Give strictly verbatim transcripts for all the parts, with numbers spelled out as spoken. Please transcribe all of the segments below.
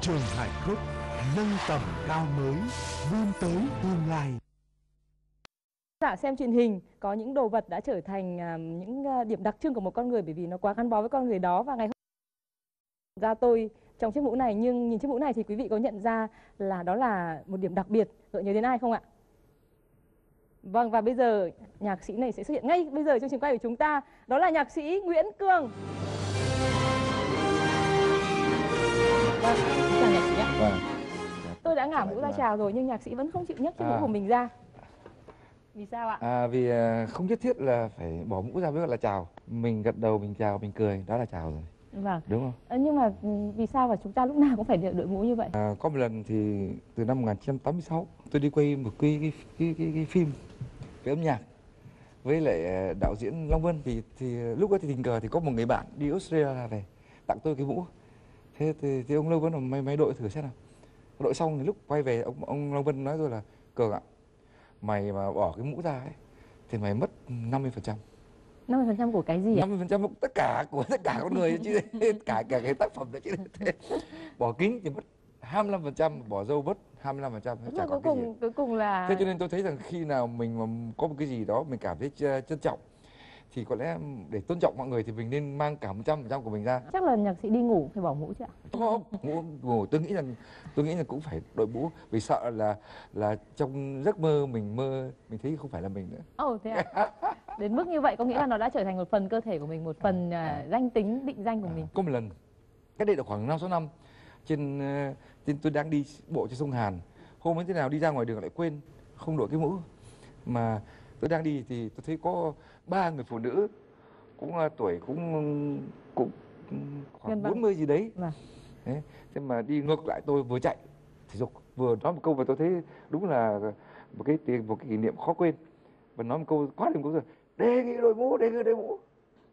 Trường Hải Group nâng tầm cao mới, vươn tới tương lai. Dạ, xem truyền hình có những đồ vật đã trở thành uh, những uh, điểm đặc trưng của một con người bởi vì nó quá gắn bó với con người đó. Và ngày hôm ra tôi trong chiếc mũ này, nhưng nhìn chiếc mũ này thì quý vị có nhận ra là đó là một điểm đặc biệt, gợi nhớ đến ai không ạ? Vâng, và bây giờ nhạc sĩ này sẽ xuất hiện ngay bây giờ chương trình quay của chúng ta, đó là nhạc sĩ Nguyễn Cường. Vâng, chào nhạc sĩ ạ. Vâng. Tôi đã ngả mũ ra chào rồi nhưng nhạc sĩ vẫn không chịu nhấc chiếc mũ À. của mình ra. Vì sao ạ? À, vì không nhất thiết là phải bỏ mũ ra mới gọi là chào. Mình gật đầu, mình chào, mình cười, đó là chào rồi. Vâng. Đúng không? À, nhưng mà vì sao mà chúng ta lúc nào cũng phải đội mũ như vậy? À, có một lần thì từ năm một nghìn chín trăm tám mươi sáu tôi đi quay một cái cái cái, cái, cái phim về âm nhạc với lại đạo diễn Long Vân, thì thì lúc đó thì tình cờ thì có một người bạn đi Australia về tặng tôi cái mũ. Thế thì, thì ông Long Vân nói mày mày đội thử xem nào. Đội xong thì lúc quay về ông ông Long Vân nói tôi là Cường ạ, mày mà bỏ cái mũ ra ấy thì mày mất năm mươi phần trăm. năm mươi phần trăm của cái gì ạ? năm mươi phần trăm tất cả của tất cả con người chứ cả cả cái tác phẩm đó chứ. Thế, bỏ kính thì mất hai mươi lăm phần trăm, bỏ dâu mất hai mươi lăm phần trăm, chả cuối còn cái gì. cùng cuối cùng là Thế cho nên tôi thấy rằng khi nào mình mà có một cái gì đó mình cảm thấy trân trọng thì có lẽ để tôn trọng mọi người thì mình nên mang cả một trăm phần trăm của mình ra. Chắc là nhạc sĩ đi ngủ phải bỏ mũ chứ ạ? Không, ngủ, ngủ tôi nghĩ rằng tôi nghĩ là cũng phải đội mũ vì sợ là là trong giấc mơ mình mơ mình thấy không phải là mình nữa. Ồ, oh, thế ạ? Đến mức như vậy có nghĩa là nó đã trở thành một phần cơ thể của mình, một phần uh, danh tính, định danh của mình. Có một lần, cách đây được khoảng năm sáu năm, trên uh, trên tôi đang đi bộ trên sông Hàn. Hôm ấy thế nào đi ra ngoài đường lại quên không đội cái mũ, mà tôi đang đi thì tôi thấy có ba người phụ nữ cũng uh, tuổi cũng cũng khoảng bốn mươi gì đấy. Vâng. Thế, thế mà đi ngược lại tôi, vừa chạy thể dục vừa nói một câu và tôi thấy đúng là một cái một cái kỷ niệm khó quên, và nói một câu quá đừng câu rồi, đề nghị đội mũ, đề nghị đội mũ.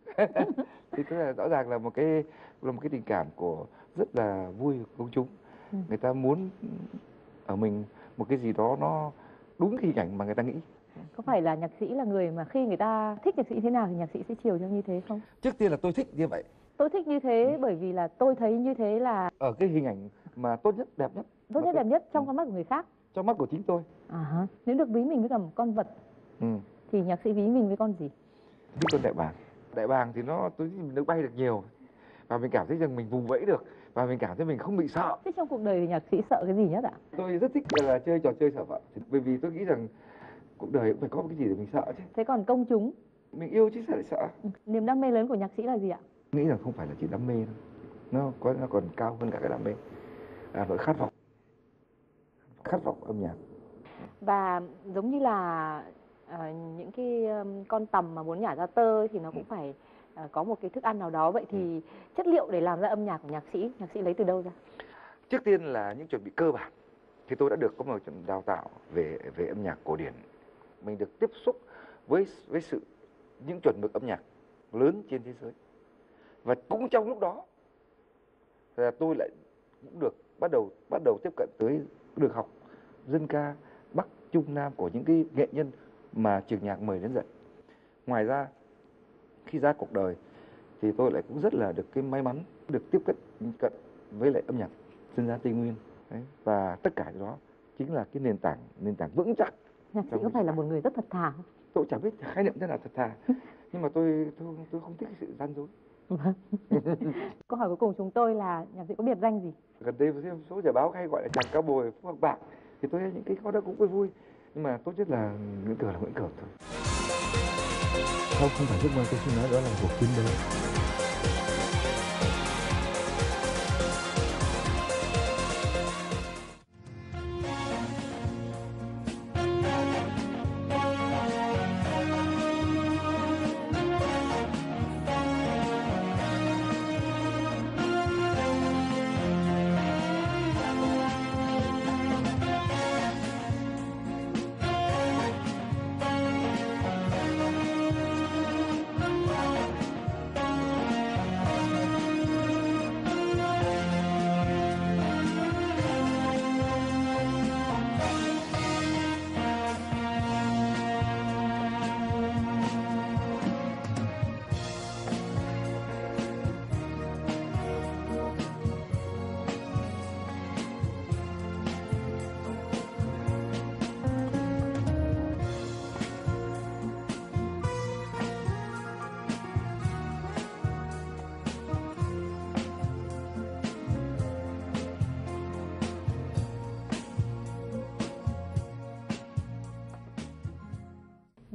Thì tức là rõ ràng là một cái là một cái tình cảm của rất là vui của công chúng. Ừ. Người ta muốn ở mình một cái gì đó nó đúng cái hình ảnh mà người ta nghĩ. Có phải là nhạc sĩ là người mà khi người ta thích nhạc sĩ thế nào thì nhạc sĩ sẽ chiều theo như thế không? Trước tiên là tôi thích như vậy. Tôi thích như thế bởi vì là tôi thấy như thế là ở cái hình ảnh mà tốt nhất, đẹp nhất. Tốt nhất, đẹp nhất trong con mắt của người khác. Trong mắt của chính tôi. À, nếu được ví mình với cả một con vật, ừ. thì nhạc sĩ ví mình với con gì? Với con đại bàng. Đại bàng thì nó tôi mình được bay được nhiều và mình cảm thấy rằng mình vùng vẫy được và mình cảm thấy mình không bị sợ. Thế trong cuộc đời thì nhạc sĩ sợ cái gì nhất ạ? Tôi rất thích là chơi trò chơi sợ vợ, bởi vì tôi nghĩ rằng cuộc đời cũng phải có một cái gì để mình sợ chứ. Thế còn công chúng? Mình yêu chứ sao lại sợ. Niềm đam mê lớn của nhạc sĩ là gì ạ? Nghĩ rằng không phải là chỉ đam mê đâu, nó có nó còn cao hơn cả cái đam mê, là nỗi khát vọng, khát vọng âm nhạc. Và giống như là uh, những cái um, con tằm mà muốn nhả ra tơ thì nó cũng phải uh, có một cái thức ăn nào đó. Vậy thì ừ. chất liệu để làm ra âm nhạc của nhạc sĩ, nhạc sĩ lấy từ đâu ra? Trước tiên là những chuẩn bị cơ bản. Thì tôi đã được có một đào tạo về về âm nhạc cổ điển. Mình được tiếp xúc với với sự những chuẩn mực âm nhạc lớn trên thế giới. Và cũng trong lúc đó là tôi lại cũng được bắt đầu bắt đầu tiếp cận tới được học dân ca Bắc Trung Nam của những cái nghệ nhân mà trường nhạc mời đến dạy. Ngoài ra khi ra cuộc đời thì tôi lại cũng rất là được cái may mắn được tiếp cận cận với lại âm nhạc dân gian Tây Nguyên. Đấy. Và tất cả đó chính là cái nền tảng nền tảng vững chắc. Nhạc sĩ có phải là một người rất thật thà không? Tôi chẳng biết khái niệm thế nào thật thà, nhưng mà tôi tôi tôi không thích cái sự gian dối. Câu hỏi cuối cùng chúng tôi là nhạc sĩ có biệt danh gì? Gần đây một số giải báo hay gọi là chàng cao bồi Phú Học Bạc, thì tôi thấy những cái câu đó cũng vui vui, nhưng mà tốt nhất là Nguyễn Cường là Nguyễn Cường thôi. Không, không phải giấc mơ, tôi xin nói đó là cuộc chiến đấu.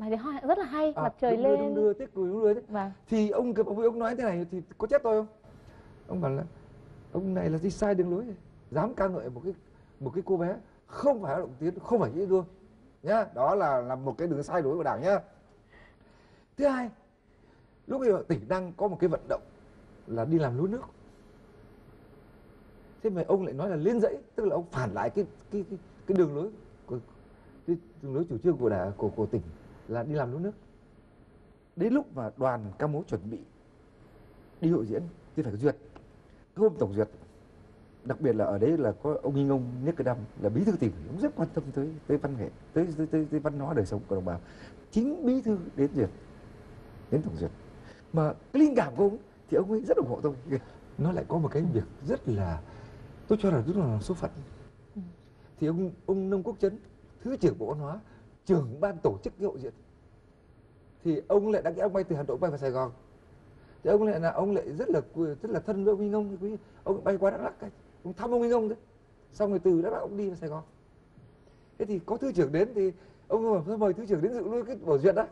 Bài đấy hoa rất là hay, À, mặt trời đúng đưa, lên. đúng đưa, tiếc cười đúng đưa đấy. Vâng. Thì ông cái ông, ông nói thế này thì có trách tôi không? Ông bảo là ông này là đi sai đường lối, dám ca ngợi một cái một cái cô bé không phải lao động tiến, không phải dễ thương nhá, đó là là một cái đường sai lối của Đảng nhá. Thứ hai, lúc bây giờ tỉnh đang có một cái vận động là đi làm lúa nước, thế mà ông lại nói là lên dãy, tức là ông phản lại cái cái cái, cái đường lối của cái đường lối chủ trương của đảng của của tỉnh là đi làm lúa nước. Đến lúc mà đoàn ca mối chuẩn bị đi hội diễn thì phải duyệt, cái hôm tổng duyệt, đặc biệt là ở đấy là có ông Nghinh Ông Nhất Cái Đăm là bí thư tỉnh, ông rất quan tâm tới tới văn nghệ, tới tới, tới tới văn hóa đời sống của đồng bào. Chính bí thư đến duyệt, đến tổng duyệt, mà cái linh cảm của ông thì ông ấy rất ủng hộ tôi. Nó lại có một cái việc rất là, tôi cho là rất là số phận. Thì ông ông Nông Quốc Trấn, thứ trưởng Bộ Văn hóa, trưởng ban tổ chức cái hội diễn, thì ông lại đăng ký, ông bay từ Hà Nội bay vào Sài Gòn, thì ông lại là ông lại rất là rất là thân với ông Nghinh Ông, quý ông bay qua Đắk Lắk, ông thăm ông Nghinh Ông đấy, xong rồi từ Đắk Lắk ông đi vào Sài Gòn. Thế thì có thứ trưởng đến thì ông mời, mời thứ trưởng đến dự luôn cái buổi duyệt đó.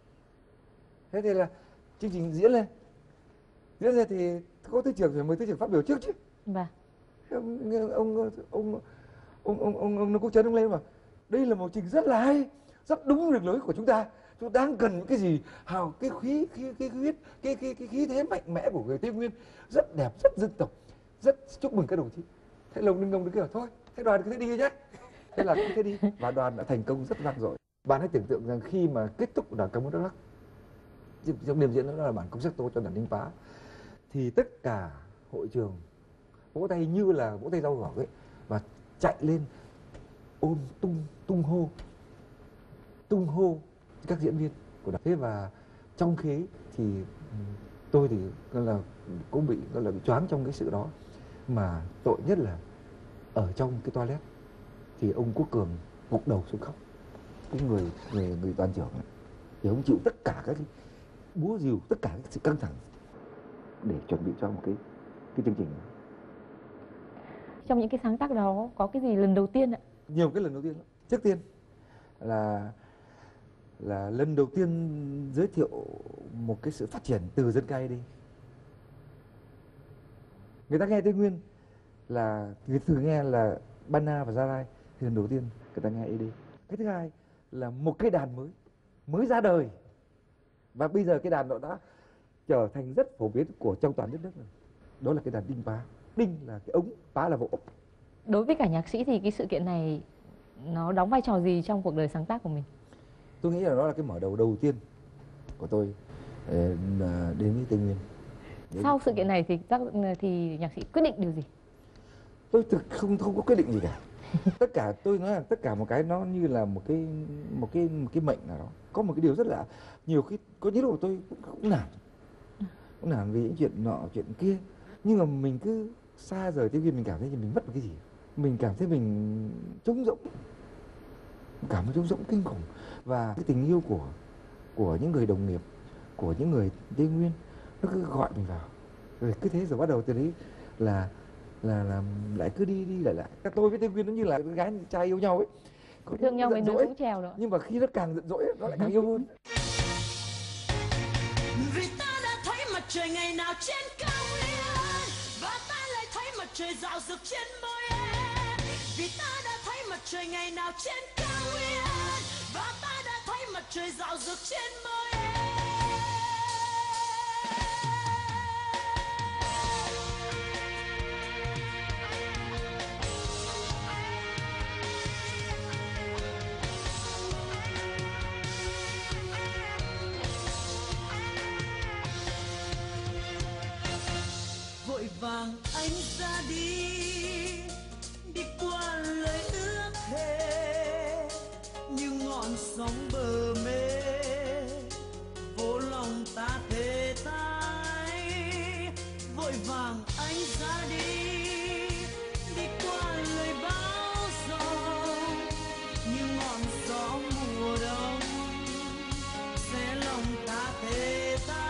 Thế thì là chương trình diễn lên, diễn ra thì có thứ trưởng phải mời thứ trưởng phát biểu trước chứ. Vâng. Ông ông ông ông ông ông ông, ông Nông Quốc Trấn ông lên mà đây là một trình rất là hay, rất đúng đường lối của chúng ta, chúng ta đang cần những cái gì hào cái khí khí cái huyết cái cái cái khí thế mạnh mẽ của người Tây Nguyên, rất đẹp, rất dân tộc, rất chúc mừng các đồng chí. Thế là ông Ninh Ông đứng kêu thôi, thế đoàn cứ thế đi nhé. Thế là cứ thế đi và đoàn đã thành công rất vang dội. Bạn hãy tưởng tượng rằng khi mà kết thúc đoàn ca mối Đắk Lắk, trong đêm diễn đó là bản concerto cho đàn Ninh Phá, thì tất cả hội trường vỗ tay như là vỗ tay rau gỏi ấy, và chạy lên ôm tung tung hô tung hô các diễn viên của Đảng. Thế và trong khi thì tôi thì là cũng bị là bị choáng trong cái sự đó, mà tội nhất là ở trong cái toilet thì ông Quốc Cường gục đầu xuống khóc, cái người người người đoàn trưởng ấy, thì ông chịu tất cả các cái búa rìu, tất cả cái sự căng thẳng để chuẩn bị cho một cái cái chương trình. Trong những cái sáng tác đó có cái gì lần đầu tiên ạ? Nhiều cái lần đầu tiên. Trước tiên là là lần đầu tiên giới thiệu một cái sự phát triển từ dân ca đi. Người ta nghe Tây Nguyên là người thường nghe là Bana và Gia Lai, thì lần đầu tiên người ta nghe đi. Cái thứ hai là một cái đàn mới mới ra đời, và bây giờ cái đàn đó đã trở thành rất phổ biến của trong toàn đất nước này. Đó là cái đàn đinh pá. Đinh là cái ống, pá là vỗ. Đối với cả nhạc sĩ thì cái sự kiện này nó đóng vai trò gì trong cuộc đời sáng tác của mình? Tôi nghĩ là nó là cái mở đầu đầu tiên của tôi đến với Tây Nguyên. Đến... Sau sự kiện này thì tác thì nhạc sĩ quyết định điều gì? Tôi thực không không có quyết định gì cả. Tất cả tôi nói là tất cả một cái nó như là một cái một cái một cái mệnh nào đó. Có một cái điều rất là nhiều khi có những lúc tôi cũng cũng nản, cũng nản vì những chuyện nọ chuyện kia, nhưng mà mình cứ xa rời Tây Nguyên, mình cảm thấy mình mất một cái gì, mình cảm thấy mình trống rỗng, cảm thấy trống rỗng kinh khủng. Và cái tình yêu của của những người đồng nghiệp, của những người Tây Nguyên nó cứ gọi mình vào, rồi cứ thế rồi bắt đầu từ đấy là là là lại cứ đi đi lại lại. Các tôi với Tây Nguyên nó như là cái gái trai yêu nhau ấy, có thương nhau với nó cũng trèo đó, nhưng mà khi nó càng giận dỗi nó lại càng yêu hơn. Vì ta đã thấy mặt trời ngày nào trên cao nguyên, và ta lại thấy mặt trời rạo rực trên môi em. Vì ta đã thấy mặt trời ngày nào trên cao nguyên, và ta đã thấy mặt trời rạo rực trên môi em. Vội vàng anh ra đi, đi qua lời ước thề, như ngọn sóng bờ mê, vô lòng ta thề tái. Vội vàng anh ra đi, đi qua lời báo giông, như ngọn gió mùa đông, sẽ lòng ta thề tái.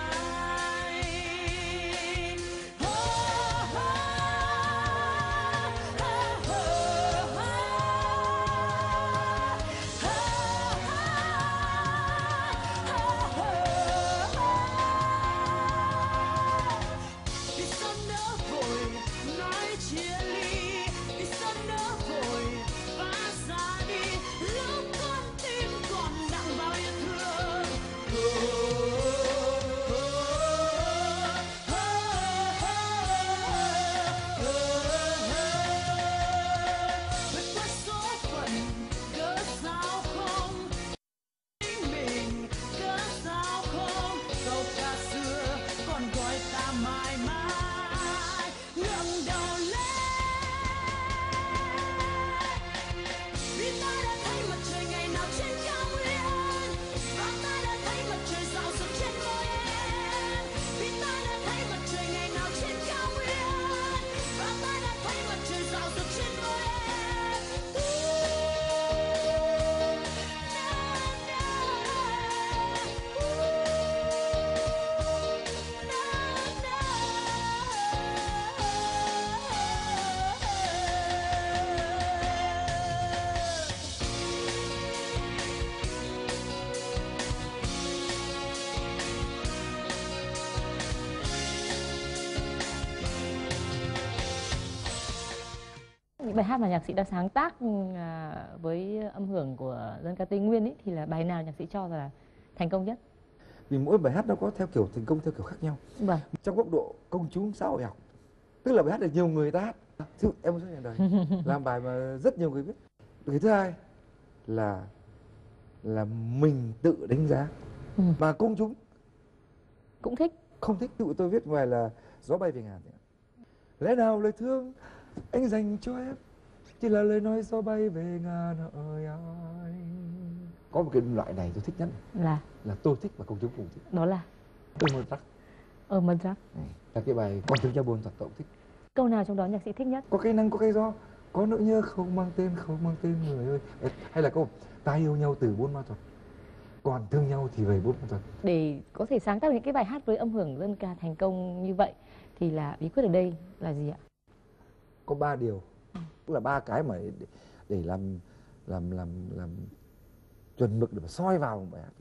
những bài hát mà nhạc sĩ đã sáng tác à, với âm hưởng của dân ca Tây Nguyên ấy, thì là bài nào nhạc sĩ cho là thành công nhất? Vì mỗi bài hát nó có theo kiểu thành công theo kiểu khác nhau. Vâng. Trong góc độ công chúng xã hội học, tức là bài hát được nhiều người ta hát. Thứ em rất là đời làm bài mà rất nhiều người biết. Cái thứ hai là là mình tự đánh giá ừ. và công chúng cũng thích. Không thích. Tự tôi viết ngoài là gió bay về ngàn. Lẽ nào lời thương anh dành cho em chỉ là lời nói gió bay về ngàn ơi anh. Có một cái loại này tôi thích nhất là là tôi thích và công chúng cùng thích. Đó là Tôi một rắc. Ờ mật rắc. Là cái bài con thương cha buồn thật tôi cũng thích. Câu nào trong đó nhạc sĩ thích nhất? Có cái nắng có cái gió, có nỗi nhớ không mang tên không mang tên người ơi. Hay là câu ta yêu nhau từ bốn ma thuật, còn thương nhau thì về bốn ma thuật. Để có thể sáng tác những cái bài hát với âm hưởng dân ca thành công như vậy thì là bí quyết ở đây là gì ạ? Có ba điều, ừ. tức là ba cái mà để, để làm làm làm làm chuẩn mực để mà soi vào một bài hát.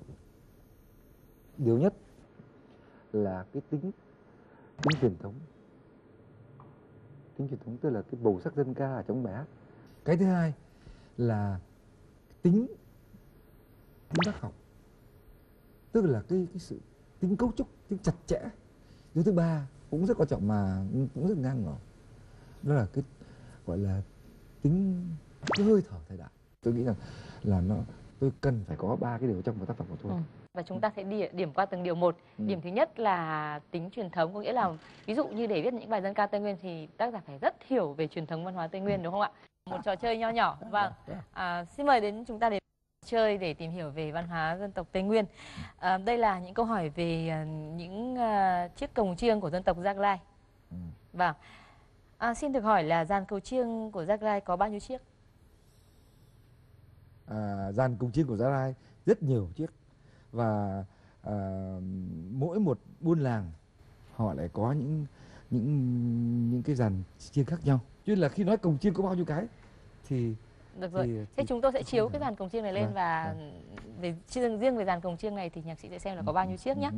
Điều nhất là cái tính tính truyền thống. Tính truyền thống tức là cái màu sắc dân ca ở trong bài hát. Cái thứ hai là tính tính bác học, tức là cái cái sự tính cấu trúc, tính chặt chẽ. Điều thứ ba cũng rất quan trọng mà cũng rất ngang ngửa, đó là cái gọi là tính cái hơi thở thời đại. Tôi nghĩ rằng là nó tôi cần phải có ba cái điều trong một tác phẩm của tôi. Ừ. Và chúng ta sẽ đi điểm qua từng điều một. Ừ. Điểm thứ nhất là tính truyền thống, có nghĩa là ví dụ như để viết những bài dân ca Tây Nguyên thì tác giả phải rất hiểu về truyền thống văn hóa Tây Nguyên, đúng không ạ? Một trò chơi nho nhỏ. Vâng. À, xin mời đến chúng ta đến chơi để tìm hiểu về văn hóa dân tộc Tây Nguyên. À, đây là những câu hỏi về những uh, chiếc cồng chiêng của dân tộc Gia Lai. Ừ. Vâng. À, xin được hỏi là dàn cồng chiêng của Gia Lai có bao nhiêu chiếc? À, dàn cồng chiêng của Gia Lai rất nhiều chiếc, và à, mỗi một buôn làng họ lại có những những những cái dàn chiêng khác nhau. Chứ là khi nói cồng chiêng có bao nhiêu cái thì được rồi. Thì, Thế thì chúng tôi sẽ chiếu cái dàn cồng chiêng này lên vâng, và vâng. về riêng riêng về dàn cồng chiêng này thì nhạc sĩ sẽ xem là có bao nhiêu chiếc nhé.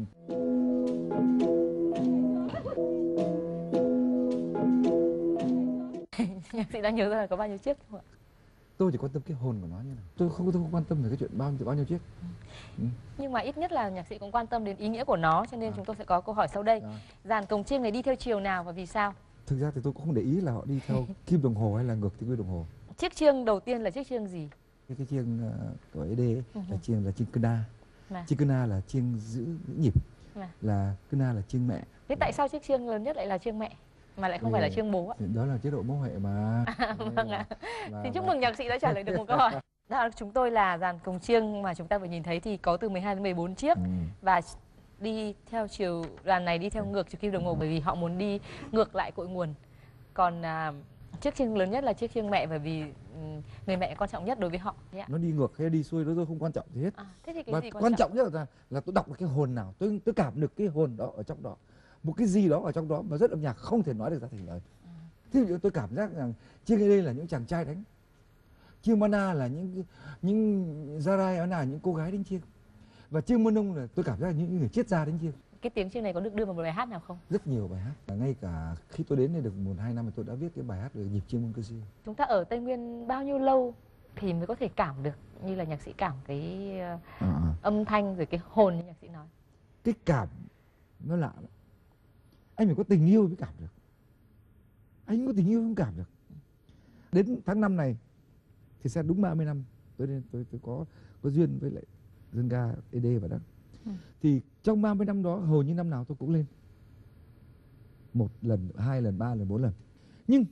Nhạc sĩ đang nhớ ra là có bao nhiêu chiếc không ạ? Tôi chỉ quan tâm cái hồn của nó như nào. Tôi không, tôi không quan tâm về cái chuyện bao nhiêu bao nhiêu chiếc. Ừ. Nhưng mà ít nhất là nhạc sĩ cũng quan tâm đến ý nghĩa của nó, cho nên à. chúng tôi sẽ có câu hỏi sau đây. À. Dàn cồng chiêng này đi theo chiều nào và vì sao? Thực ra thì tôi cũng không để ý là họ đi theo kim đồng hồ hay là ngược theo kim đồng hồ. Chiếc chiêng đầu tiên là chiếc chiêng gì? Cái, cái chiêng uh, của ê đê ấy, uh -huh. là chiêng là chiêng cơ na. Mà. Chiêng cơ na là chiêng giữ, giữ nhịp. Mà. Là cơ na là chiêng mẹ. Thế tại sao chiếc chiêng lớn nhất lại là chiêng mẹ mà lại không phải là chiêng bố ạ? Đó là chế độ mẫu hệ mà. À, vâng ạ. Mà, thì chúc mừng nhạc sĩ đã trả lời được một câu hỏi. Đó, chúng tôi là dàn cồng chiêng mà chúng ta vừa nhìn thấy thì có từ mười hai đến mười bốn chiếc. Ừ. Và đi theo chiều dàn này đi theo ngược chiều kim đồng hồ ừ. bởi vì họ muốn đi ngược lại cội nguồn. Còn à, chiếc chiêng lớn nhất là chiếc chiêng mẹ bởi vì người mẹ quan trọng nhất đối với họ. Nó đi ngược hay đi xuôi đó tôi không quan trọng gì hết. À, thế thì cái và gì quan, quan trọng? trọng nhất là là tôi đọc được cái hồn nào, tôi tôi cảm được cái hồn đó ở trong đó, một cái gì đó ở trong đó mà rất âm nhạc không thể nói được ra thành lời. À. Thí dụ tôi cảm giác rằng chiêng ê đê là những chàng trai đánh, chiêng Mana là những những Gia Lai là những cô gái đánh chiêng, và chiêng Mân Nông là tôi cảm giác là những người triết gia đánh chiêng. Cái tiếng chiêng này có được đưa vào một bài hát nào không? Rất nhiều bài hát. Và ngay cả khi tôi đến đây được một hai năm thì tôi đã viết cái bài hát về nhịp chiêng Mông Cơ Siêu. Chúng ta ở Tây Nguyên bao nhiêu lâu thì mới có thể cảm được như là nhạc sĩ cảm cái uh, à. âm thanh rồi cái hồn như nhạc sĩ nói? Cái cảm nó lạ lắm. Anh phải có tình yêu mới cảm được. Anh không có tình yêu không cảm được. Đến tháng năm này thì sẽ đúng ba mươi năm tôi nên tôi tôi có có duyên với lại dân ca ê đê và đó. Ừ. Thì trong ba mươi năm đó hầu như năm nào tôi cũng lên. Một lần, hai lần, ba lần, bốn lần. Nhưng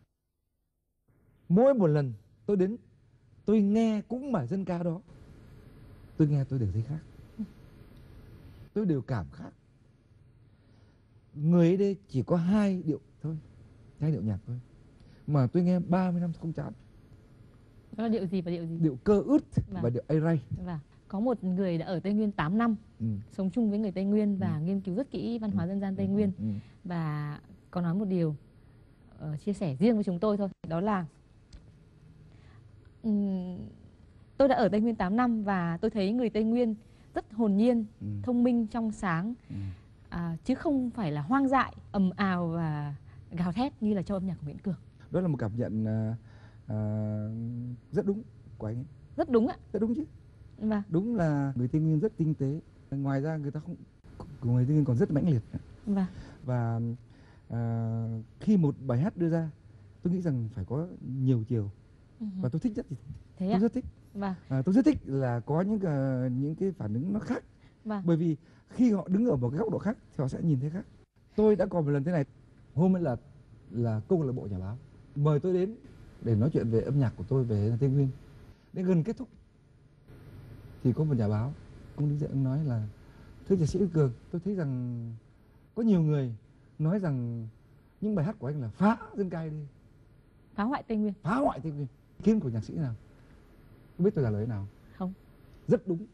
mỗi một lần tôi đến tôi nghe cũng bài dân ca đó, tôi nghe tôi đều thấy khác. Tôi đều cảm khác. Người ê đê chỉ có hai điệu thôi, hai điệu nhạc thôi, mà tôi nghe ba mươi năm không chán. Đó là điệu gì và điệu gì? Điệu cơ ướt và điệu ây ray. Vâng. Có một người đã ở Tây Nguyên tám năm, ừ. sống chung với người Tây Nguyên và ừ. nghiên cứu rất kỹ văn hóa dân gian Tây Nguyên. Ừ. Và có nói một điều uh, chia sẻ riêng với chúng tôi thôi. Đó là um, tôi đã ở Tây Nguyên tám năm và tôi thấy người Tây Nguyên rất hồn nhiên, ừ. thông minh, trong sáng, ừ. à, chứ không phải là hoang dại, ầm ào và gào thét như là trong âm nhạc của Nguyễn Cường. Đó là một cảm nhận uh, à, rất đúng của anh ấy. Rất đúng ạ. Rất đúng chứ. Vâng. Đúng là người Tây Nguyên rất tinh tế. Ngoài ra người ta không, người Tây Nguyên còn rất mãnh liệt. Vâng. Và à, khi một bài hát đưa ra, tôi nghĩ rằng phải có nhiều chiều. Ừ. Và tôi thích nhất thì Thế tôi ạ? rất thích. Vâng. À, tôi rất thích là có những uh, những cái phản ứng nó khác. Vâng. Bởi vì khi họ đứng ở một cái góc độ khác thì họ sẽ nhìn thấy khác. Tôi đã còn một lần thế này, hôm ấy là là câu lạc bộ nhà báo mời tôi đến để nói chuyện về âm nhạc của tôi về Tây Nguyên. Đến gần kết thúc thì có một nhà báo cũng đứng dậy, ông nói là: thưa nhạc sĩ Cường, tôi thấy rằng có nhiều người nói rằng những bài hát của anh là phá dân ca đi, Phá hoại Tây Nguyên. phá hoại Tây Nguyên. Ý kiến của nhạc sĩ nào? Không biết tôi trả lời thế nào? Không. Rất đúng.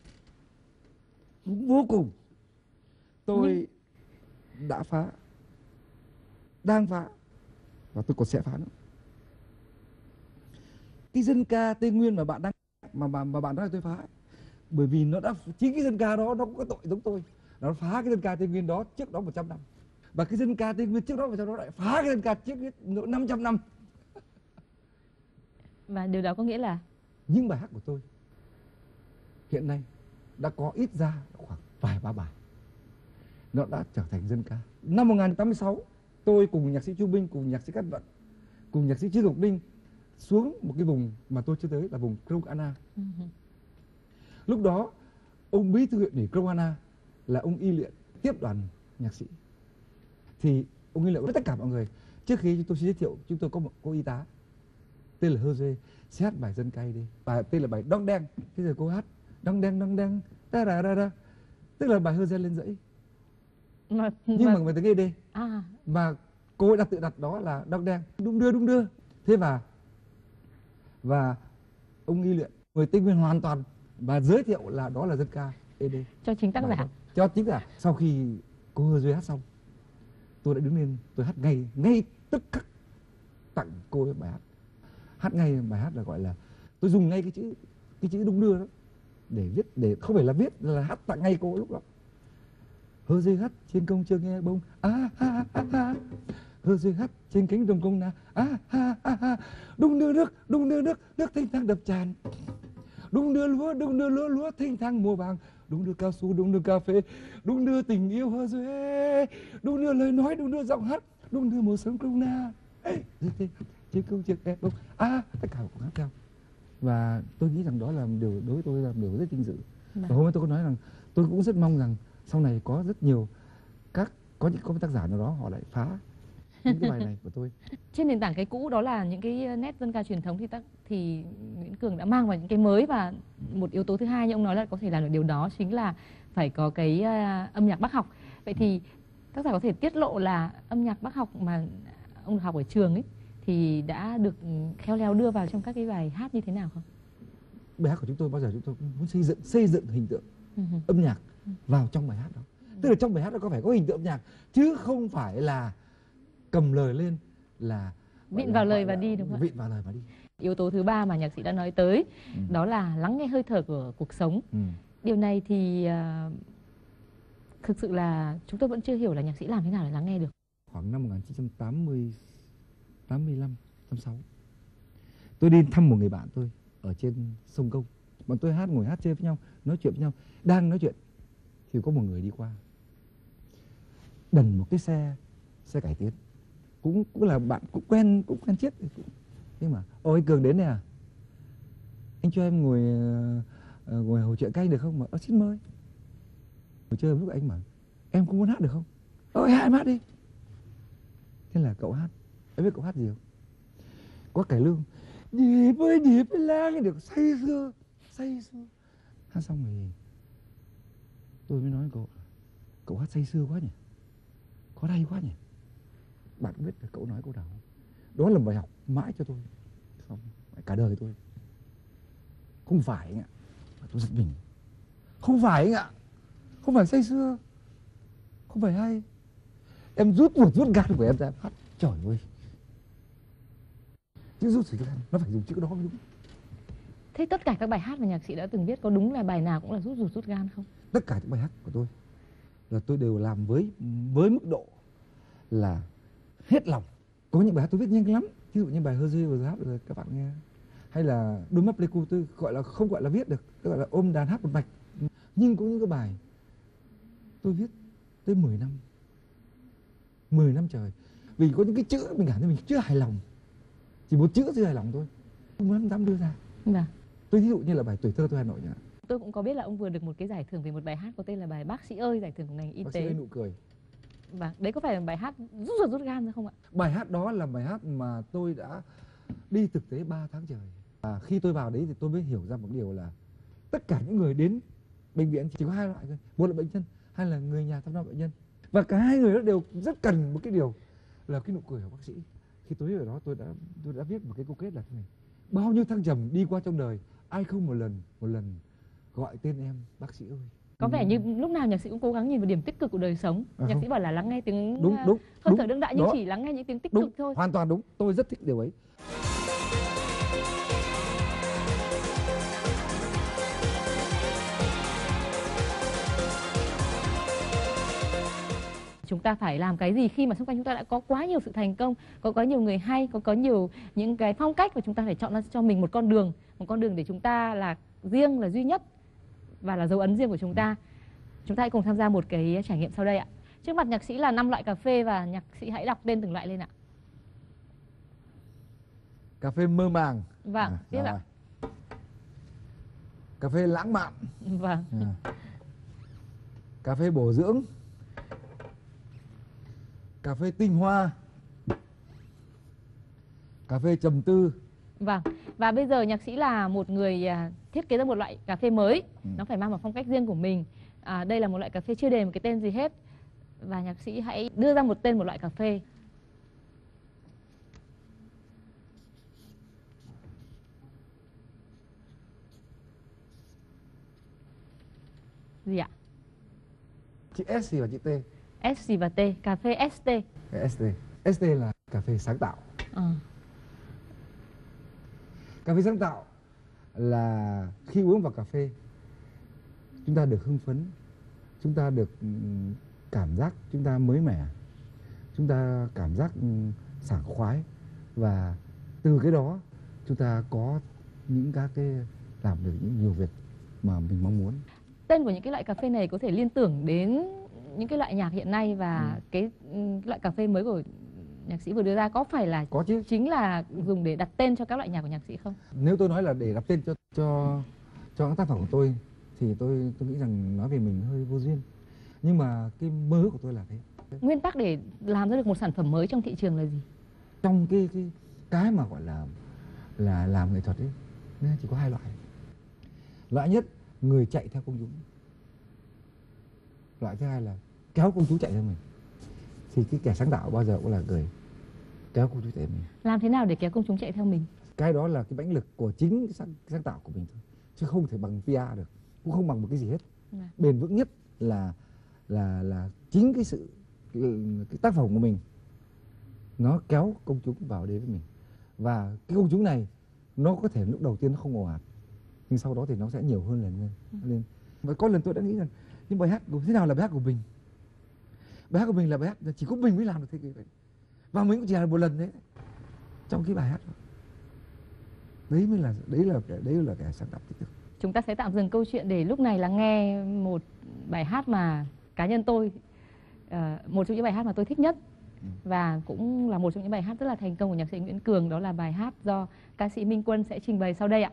Đúng vô cùng. Tôi Nhưng... đã phá, đang phá, và tôi còn sẽ phá nữa. Cái dân ca Tây Nguyên mà bạn đang mà mà, mà bạn nói là tôi phá ấy, bởi vì nó đã, chính cái dân ca đó nó cũng có tội giống tôi, nó phá cái dân ca Tây Nguyên đó trước đó một trăm năm, và cái dân ca Tây Nguyên trước đó một trăm năm lại phá cái dân ca trước năm trăm năm. Và điều đó có nghĩa là những bài hát của tôi hiện nay đã có ít ra khoảng vài ba bài nó đã trở thành dân ca. Năm một nghìn chín trăm tám mươi sáu, tôi cùng nhạc sĩ Chu Minh, cùng nhạc sĩ Cát Vận, cùng nhạc sĩ Trương Ngọc Ninh xuống một cái vùng mà tôi chưa tới, là vùng Krông Anna. Uh-huh. Lúc đó ông bí thư huyện ủy Krông Anna là ông Y Luyện tiếp đoàn nhạc sĩ. Thì ông Y Luyện với tất cả mọi người, trước khi chúng tôi giới thiệu, chúng tôi có một cô y tá tên là Hơ Dê sẽ hát bài dân ca đi, bài tên là bài Đong Đen. Thế giờ cô hát Đong Đen Đong Đen ta ra ra ra, tức là bài Hơ Dê lên dãy. Mà, nhưng mà, mà người ta nghe đi à. Mà cô ấy đặt tự đặt đó là Đong Đen đung đưa đung đưa. Thế và và ông Y Luyện, người Tây Nguyên hoàn toàn, và giới thiệu là đó là dân ca ê đê cho chính tác giả. Cho chính giả. Sau khi cô Hơ Dê hát xong, tôi đã đứng lên, tôi hát ngay ngay tức khắc tặng cô ấy bài hát. Hát ngay bài hát là gọi là tôi dùng ngay cái chữ cái chữ đung đưa đó để viết, để không phải là viết, là hát tặng ngay cô lúc đó. Hơ Dê hát trên công chưa nghe bông a ha ha ha, Hơ Dê hát trên cánh đồng công na a ha ha ha, đung đưa nước đung đưa nước nước thanh thang đập tràn, đung đưa lúa đung đưa lúa lúa thanh thang mùa vàng, đung đưa cao su đung đưa cà phê, đung đưa tình yêu Hơ Dê, đung đưa lời nói đung đưa giọng hát, đung đưa mùa sớm công na trên công chưa nghe bông a, tất cả cũng hát theo. Và tôi nghĩ rằng đó là điều đối với tôi là điều rất vinh dự. Và hôm nay tôi có nói rằng tôi cũng rất mong rằng sau này có rất nhiều các có những có tác giả nào đó họ lại phá những cái bài này của tôi. Trên nền tảng cái cũ đó là những cái nét dân ca truyền thống thì tác thì Nguyễn Cường đã mang vào những cái mới, và một yếu tố thứ hai như ông nói là có thể làm được điều đó chính là phải có cái uh, âm nhạc Bác học. Vậy thì tác giả có thể tiết lộ là âm nhạc Bác học mà ông được học ở trường ấy thì đã được khéo léo đưa vào trong các cái bài hát như thế nào không? Bài hát của chúng tôi bao giờ chúng tôi cũng muốn xây dựng xây dựng hình tượng uh-huh. âm nhạc vào trong bài hát đó. Uh-huh. Tức là trong bài hát nó có phải có hình tượng âm nhạc, chứ không phải là cầm lời lên là vịn vào lời và đi, đúng không ạ? Vịn vào lời và đi. Yếu tố thứ ba mà nhạc sĩ đã nói tới ừ. đó là lắng nghe hơi thở của cuộc sống. Ừ. Điều này thì uh, thực sự là chúng tôi vẫn chưa hiểu là nhạc sĩ làm thế nào để lắng nghe được. Khoảng năm một nghìn chín trăm tám mươi, tám mươi lăm, tám mươi sáu, tôi đi thăm một người bạn tôi ở trên sông Công. Bọn tôi hát, ngồi hát chơi với nhau, nói chuyện với nhau. Đang nói chuyện thì có một người đi qua, đần một cái xe xe cải tiến, cũng cũng là bạn cũng quen cũng quen chiếc. Nhưng mà ôi anh Cường đến này à, anh cho em ngồi uh, ngồi hầu chuyện canh được không? Mà ơ xin mời. Ngồi chơi lúc anh bảo em cũng muốn hát được không? Ôi hát em hát đi. Thế là cậu hát. Em biết cậu hát gì không? Có cải lương nhịp ơi nhịp lang được say sưa say sưa. Hát xong rồi tôi mới nói cậu, cậu hát say sưa quá nhỉ, có hay quá nhỉ. Bạn biết là cậu nói câu nào không? Đó là bài học mãi cho tôi, xong cả đời tôi. Không phải anh ạ, tôi giật mình. Không phải anh ạ, không phải say sưa, không phải hay. Em rút ruột rút gan của em ra hát. Trời ơi, chữ rút ruột gan nó phải dùng chữ đó mới đúng. Thế tất cả các bài hát mà nhạc sĩ đã từng viết có đúng là bài nào cũng là rút ruột rút gan không? Tất cả những bài hát của tôi là tôi đều làm với với mức độ là hết lòng. Có những bài hát tôi viết nhanh lắm, Ví dụ như bài Hơ Duy vừa rồi hát rồi các bạn nghe, hay là Đôi mắt Pleiku, tôi gọi là không gọi là viết được, tôi gọi là ôm đàn hát một mạch. Nhưng có những cái bài tôi viết tới mười năm, mười năm trời, vì có những cái chữ mình cảm thấy mình chưa hài lòng, chỉ một chữ chưa hài lòng thôi, không dám đưa ra. Vâng. Tôi ví dụ như là bài Tuổi Thơ Tôi Hà Nội nhỉ. Tôi cũng có biết là ông vừa được một cái giải thưởng về một bài hát có tên là bài Bác sĩ ơi, giải thưởng của ngành y Bác tế. sĩ ơi nụ cười. Và đấy có phải là bài hát rút ruột rút gan ra không ạ? Bài hát đó là bài hát mà tôi đã đi thực tế ba tháng trời. Và khi tôi vào đấy thì tôi mới hiểu ra một điều là tất cả những người đến bệnh viện chỉ có hai loại thôi, một là bệnh nhân, hai là người nhà chăm sóc bệnh nhân. Và cả hai người đó đều rất cần một cái điều là cái nụ cười của bác sĩ. Khi tôi ở đó tôi đã tôi đã viết một cái câu kết là thế này: bao nhiêu thăng trầm đi qua trong đời, ai không một lần một lần gọi tên em bác sĩ ơi. Có vẻ như lúc nào nhạc sĩ cũng cố gắng nhìn vào điểm tích cực của đời sống. À, nhạc không. sĩ bảo là lắng nghe tiếng Đúng đúng hơi đúng, thở đương đại nhưng đó. chỉ lắng nghe những tiếng tích Đúng, cực thôi. hoàn toàn đúng, tôi rất thích điều ấy. Chúng ta phải làm cái gì khi mà xung quanh chúng ta đã có quá nhiều sự thành công, có quá nhiều người hay, có có nhiều những cái phong cách, và chúng ta phải chọn ra cho mình một con đường, một con đường để chúng ta là riêng, là duy nhất và là dấu ấn riêng của chúng ta. Chúng ta hãy cùng tham gia một cái trải nghiệm sau đây ạ. Trước mặt nhạc sĩ là năm loại cà phê và nhạc sĩ hãy đọc tên từng loại lên ạ. Cà phê mơ màng. Vâng, À, tiếp rồi. ạ. Cà phê lãng mạn. Vâng. À. Cà phê bổ dưỡng. Cà phê tinh hoa. Cà phê trầm tư. Vâng. Và bây giờ nhạc sĩ là một người à, thiết kế ra một loại cà phê mới. Ừ. Nó phải mang một phong cách riêng của mình. À, đây là một loại cà phê chưa đề một cái tên gì hết. Và nhạc sĩ hãy đưa ra một tên một loại cà phê. Gì ạ? Chữ S gì và chữ T? S gì và T, cà phê ét tê. Cái S T. S T là cà phê sáng tạo. Ờ. Cà phê sáng tạo là khi uống vào cà phê chúng ta được hưng phấn, chúng ta được ừm, cảm giác chúng ta mới mẻ, chúng ta cảm giác ừm, sảng khoái, và từ cái đó chúng ta có những các cái làm được những nhiều việc mà mình mong muốn. Tên của những cái loại cà phê này có thể liên tưởng đến những cái loại nhạc hiện nay, và Ừ. cái, cái loại cà phê mới của nhạc sĩ vừa đưa ra có phải là Có chứ. chính là dùng để đặt tên cho các loại nhạc của nhạc sĩ không? Nếu tôi nói là để đặt tên cho cho cho các tác phẩm của tôi thì tôi tôi nghĩ rằng nói về mình hơi vô duyên. Nhưng mà cái mơ ước của tôi là thế. Nguyên tắc để làm ra được một sản phẩm mới trong thị trường là gì? Trong cái cái cái mà gọi là là làm nghệ thuật ấy, nó chỉ có hai loại. Loại nhất, người chạy theo công chúng. Loại thứ hai là kéo công chúng chạy theo mình. Thì cái kẻ sáng tạo bao giờ cũng là người kéo công chúng chạy theo mình. Làm thế nào để kéo công chúng chạy theo mình? Cái đó là cái mãnh lực của chính cái sáng, sáng tạo của mình thôi, chứ không thể bằng pê e được, cũng không bằng một cái gì hết. Dạ. Bền vững nhất là là là chính cái sự cái, cái tác phẩm của mình nó kéo công chúng vào đến với mình, và cái công chúng này nó có thể lúc đầu tiên nó không ồ ạt, nhưng sau đó thì nó sẽ nhiều hơn lần lên. Ừ. lên và có lần tôi đã nghĩ rằng những bài hát của thế nào là bài hát của mình. Bài hát của mình là bài hát chỉ có mình mới làm được thế kia, và mình cũng chỉ làm một lần đấy trong cái bài hát đó. Đấy mới là đấy là đấy là cái sáng tạo tích cực. Chúng ta sẽ tạm dừng câu chuyện để lúc này lắng nghe một bài hát mà cá nhân tôi, uh, một trong những bài hát mà tôi thích nhất, Ừ. và cũng là một trong những bài hát rất là thành công của nhạc sĩ Nguyễn Cường, đó là bài hát do ca sĩ Minh Quân sẽ trình bày sau đây ạ.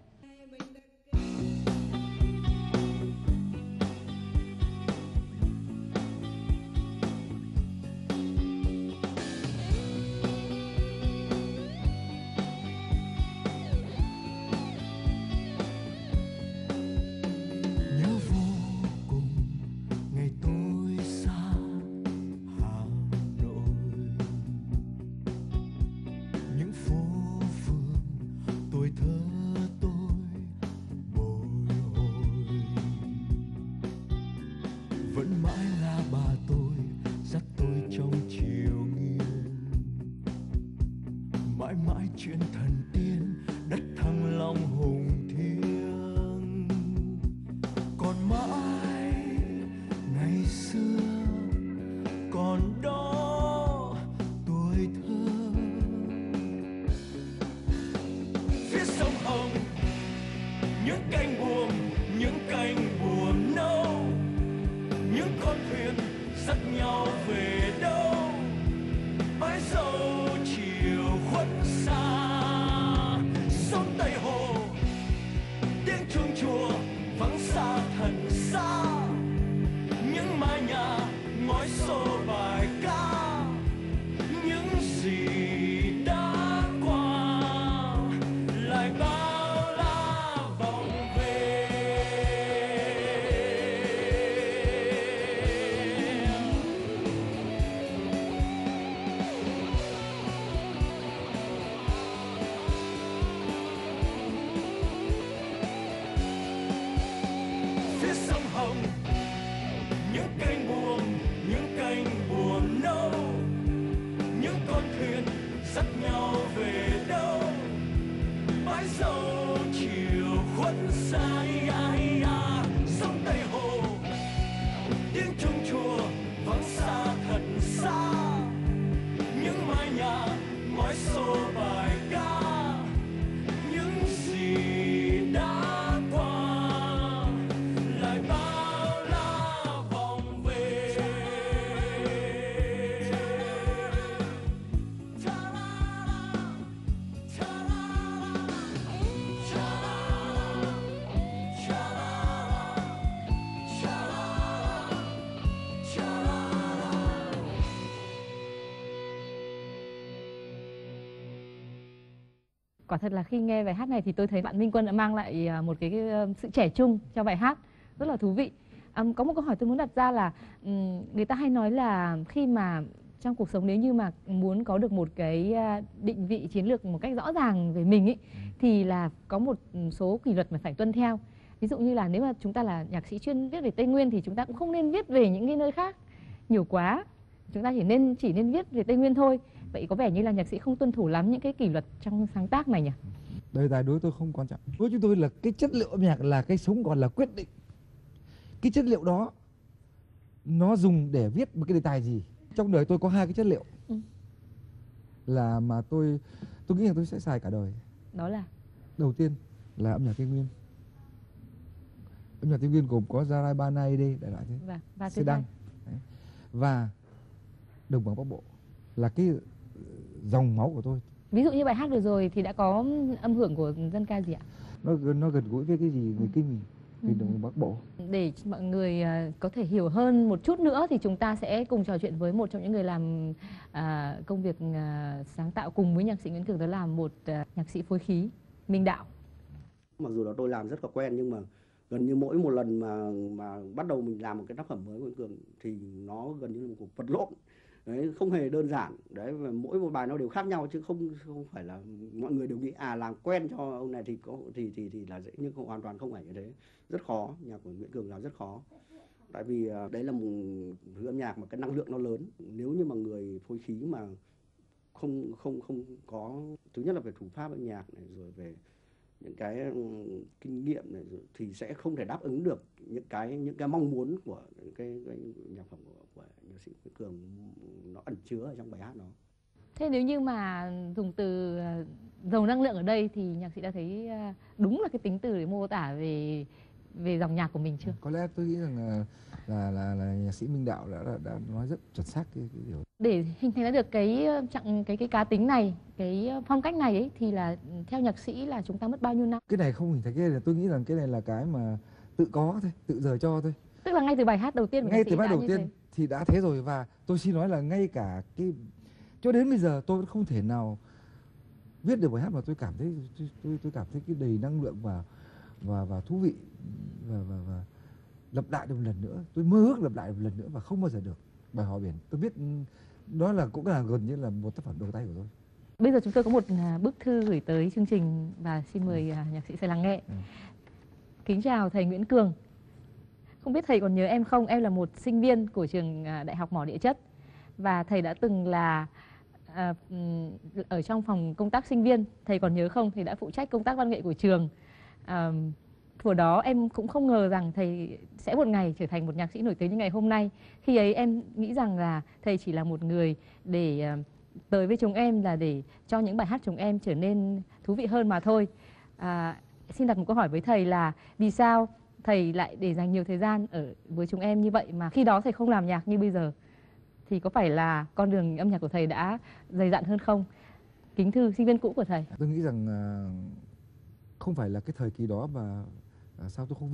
Nhớ vô cùng ngày tôi xa Hà Nội, những phố phường tuổi thơ tôi xa thật xa, những mái nhà ngói xô bài ca, những gì đã qua lại bao la vòng về. Phía sông Hồng những cánh buồm, những cánh buồm nâu, những con thuyền dắt nhau về đâu, bãi dâu chiều khuất xa, ai à, sông Tây Hồ tiếng chuông chùa vắng xa thật xa, những mái nhà ngói xô bài ca, những gì đã qua lại bao la vòng về. Quả thật là khi nghe bài hát này thì tôi thấy bạn Minh Quân đã mang lại à, một cái, cái sự trẻ trung cho bài hát rất là thú vị. À, có một câu hỏi tôi muốn đặt ra là ừm, người ta hay nói là khi mà trong cuộc sống nếu như mà muốn có được một cái à, định vị chiến lược một cách rõ ràng về mình ấy, thì là có một số kỷ luật mà phải tuân theo. Ví dụ như là nếu mà chúng ta là nhạc sĩ chuyên viết về Tây Nguyên thì chúng ta cũng không nên viết về những cái nơi khác nhiều quá. Chúng ta chỉ nên chỉ nên viết về Tây Nguyên thôi. Vậy có vẻ như là nhạc sĩ không tuân thủ lắm những cái kỷ luật trong sáng tác này nhỉ? Đề tài đối với tôi không quan trọng. Đối với chúng tôi là cái chất liệu âm nhạc là cái sống còn là quyết định. Cái chất liệu đó nó dùng để viết một cái đề tài gì. Trong đời tôi có hai cái chất liệu Ừ. là mà tôi tôi nghĩ là tôi sẽ xài cả đời. Đó là Đầu tiên là âm nhạc Tây Nguyên. Âm nhạc Tây Nguyên gồm có Gia Rai Ba Nai đây đại loại thế. và và thứ Xe đăng. hai. Đấy. Và đồng bằng Bắc Bộ là cái dòng máu của tôi. Ví dụ như bài hát vừa rồi thì đã có âm hưởng của dân ca gì ạ? Nó nó gần gũi với cái gì người Kinh mình, người đồng bằng Bắc Bộ. Để mọi người à, có thể hiểu hơn một chút nữa thì chúng ta sẽ cùng trò chuyện với một trong những người làm à, công việc à, sáng tạo cùng với nhạc sĩ Nguyễn Cường, đó là một à, nhạc sĩ phối khí, Minh Đạo. Mặc dù là tôi làm rất là quen nhưng mà gần như mỗi một lần mà mà bắt đầu mình làm một cái tác phẩm mới của Nguyễn Cường thì nó gần như là một cuộc vật lộn. Đấy, không hề đơn giản. Đấy, và mỗi một bài nó đều khác nhau chứ không không phải là mọi người đều nghĩ à làm quen cho ông này thì có thì thì thì là dễ, nhưng không, hoàn toàn không phải như thế. Rất khó, nhạc của Nguyễn Cường làm rất khó. Tại vì à, đấy là một thứ âm nhạc mà cái năng lượng nó lớn. Nếu như mà người phối khí mà không không không có, thứ nhất là về thủ pháp âm nhạc này, rồi về những cái um, kinh nghiệm này, rồi, thì sẽ không thể đáp ứng được những cái những cái mong muốn của cái, cái nhạc phẩm của, của nhạc sĩ Nguyễn Cường nó ẩn chứa ở trong bài hát đó. Thế nếu như mà dùng từ à, giàu năng lượng ở đây thì nhạc sĩ đã thấy à, đúng là cái tính từ để mô tả về về dòng nhạc của mình chưa? Có lẽ tôi nghĩ rằng là là là, là nhạc sĩ Minh Đạo đã, đã đã nói rất chuẩn xác cái, cái điều. Để hình thành ra được cái chặng cái cái cá tính này, cái phong cách này ấy, thì là theo nhạc sĩ là chúng ta mất bao nhiêu năm? Cái này không hình thành, cái này là tôi nghĩ rằng cái này là cái mà tự có thôi, tự giờ cho thôi. Tức là ngay từ bài hát đầu tiên của Ngay nhạc sĩ từ bài đã đầu như tiên thế. thì đã thế rồi, và tôi xin nói là ngay cả cái cho đến bây giờ tôi vẫn không thể nào viết được bài hát mà tôi cảm thấy tôi tôi, tôi cảm thấy cái đầy năng lượng và và và thú vị và và và lặp lại được một lần nữa. Tôi mơ ước lặp lại một lần nữa và không bao giờ được. Bài Hò Biển tôi biết đó là cũng là gần như là một tác phẩm đầu tay của tôi. Bây giờ chúng tôi có một à, bức thư gửi tới chương trình và xin mời à, nhạc sĩ sẽ lắng nghe. Ừ. Kính chào thầy Nguyễn Cường. Không biết thầy còn nhớ em không? Em là một sinh viên của trường à, Đại học Mỏ Địa Chất và thầy đã từng là à, ừm, ở trong phòng công tác sinh viên. Thầy còn nhớ không? Thầy đã phụ trách công tác văn nghệ của trường. À, Của đó em cũng không ngờ rằng thầy sẽ một ngày trở thành một nhạc sĩ nổi tiếng như ngày hôm nay. Khi ấy em nghĩ rằng là thầy chỉ là một người để uh, tới với chúng em là để cho những bài hát chúng em trở nên thú vị hơn mà thôi. À, xin đặt một câu hỏi với thầy là vì sao thầy lại để dành nhiều thời gian ở với chúng em như vậy mà khi đó thầy không làm nhạc như bây giờ? Thì có phải là con đường âm nhạc của thầy đã dày dặn hơn không? Kính thưa sinh viên cũ của thầy. Tôi nghĩ rằng uh, không phải là cái thời kỳ đó mà uh, sao tôi không viết,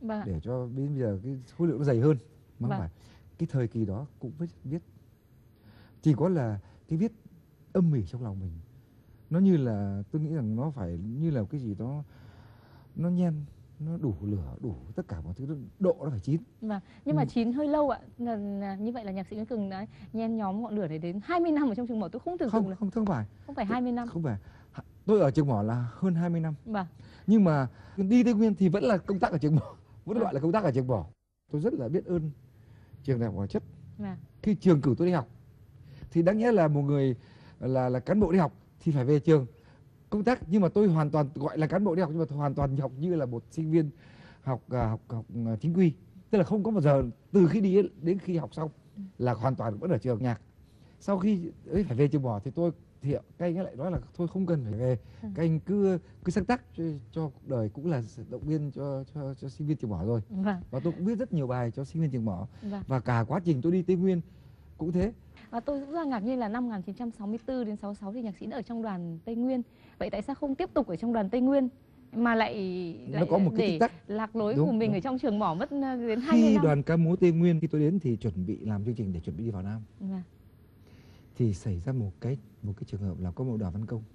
Vâng. để cho đến bây giờ cái khối lượng nó dày hơn, mà không Vâng. phải. Cái thời kỳ đó cũng viết viết chỉ có là cái viết âm ỉ trong lòng mình, nó như là tôi nghĩ rằng nó phải như là cái gì đó nó nhen, nó đủ lửa, đủ tất cả mọi thứ, độ nó phải chín. Vâng. Nhưng mà Ừ. chín hơi lâu ạ. Là, là, như vậy là nhạc sĩ Nguyễn Cường đã nhen nhóm ngọn lửa này đến hai mươi năm ở trong trường mỏ. Tôi không tưởng tượng Không, là không, không phải. không phải hai mươi năm. Không phải. Tôi ở trường mỏ là hơn hai mươi năm. Vâng. Nhưng mà đi Tây Nguyên thì vẫn là công tác ở trường mỏ, vẫn Vâng. gọi là công tác ở trường mỏ. Tôi rất là biết ơn trường đại học hóa chất. Vâng. Khi trường cử tôi đi học thì đáng nhẽ là một người là là cán bộ đi học thì phải về trường công tác, nhưng mà tôi hoàn toàn gọi là cán bộ đi học nhưng mà hoàn toàn học như là một sinh viên học à, học học à, chính quy, tức là không có một giờ từ khi đi đến khi học xong là hoàn toàn vẫn ở trường nhạc. Sau khi ấy phải về trường mỏ thì tôi thì các anh ấy lại nói là thôi không cần phải về, Ừ. các anh cứ cứ sáng tác cho, cho cuộc đời, cũng là động viên cho cho cho sinh viên trường mỏ rồi. Vâng. Và tôi cũng viết rất nhiều bài cho sinh viên trường mỏ, Vâng. và cả quá trình tôi đi Tây Nguyên cũng thế. Và tôi cũng rất là ngạc nhiên là năm một nghìn chín trăm sáu mươi tư đến sáu mươi sáu thì nhạc sĩ đã ở trong đoàn Tây Nguyên. Vậy tại sao không tiếp tục ở trong đoàn Tây Nguyên mà lại, Nó lại có một cái để tích tắc. lạc lối Đúng, của mình đúng. ở trong trường mỏ mất đến hai mươi Khi năm? đoàn ca múa Tây Nguyên khi tôi đến thì chuẩn bị làm chương trình để chuẩn bị đi vào Nam, Vâng. thì xảy ra một cái một cái trường hợp là có một đoàn văn công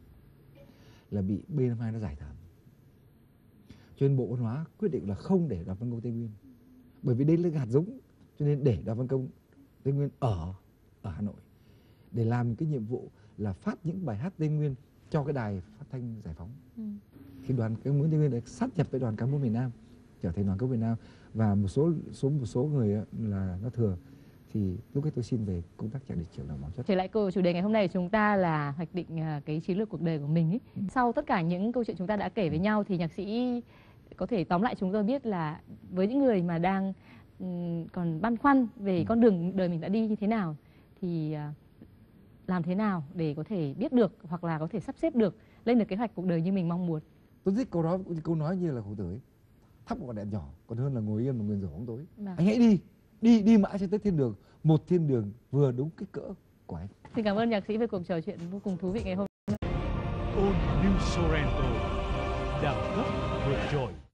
là bị B năm hai nó giải thảm, cho nên Bộ Văn hóa quyết định là không để đoàn văn công Tây Nguyên, bởi vì đây là hạt giống, cho nên để đoàn văn công Tây Nguyên ở ở Hà Nội để làm cái nhiệm vụ là phát những bài hát Tây Nguyên cho cái đài phát thanh Giải Phóng. Ừ. Khi đoàn ca múa Tây Nguyên được sát nhập với đoàn ca múa miền Nam, trở thành đoàn ca múa miền Nam, và một số số một số người là nó thừa, thì lúc ấy tôi xin về công tác trạng để trưởng đoàn hóa chất. Trở lại câu chủ đề ngày hôm nay của chúng ta là hoạch định à, cái chiến lược cuộc đời của mình ấy. Sau tất cả những câu chuyện chúng ta đã kể với nhau thì nhạc sĩ có thể tóm lại chúng tôi biết là với những người mà đang ừm, còn băn khoăn về Ừ. con đường đời mình đã đi như thế nào thì à, làm thế nào để có thể biết được hoặc là có thể sắp xếp được lên được kế hoạch cuộc đời như mình mong muốn. Tôi thích câu đó, câu nói như là khẩu tử ấy, thắp một ngọn đèn nhỏ còn hơn là ngồi yên một nguyền rủa bóng tối. Vâng. Anh hãy đi, đi đi mãi cho tới thiên đường, một thiên đường vừa đúng kích cỡ của anh. Xin cảm ơn nhạc sĩ về cuộc trò chuyện vô cùng thú vị ngày hôm nay. All New Sorento, đẳng cấp vượt trội.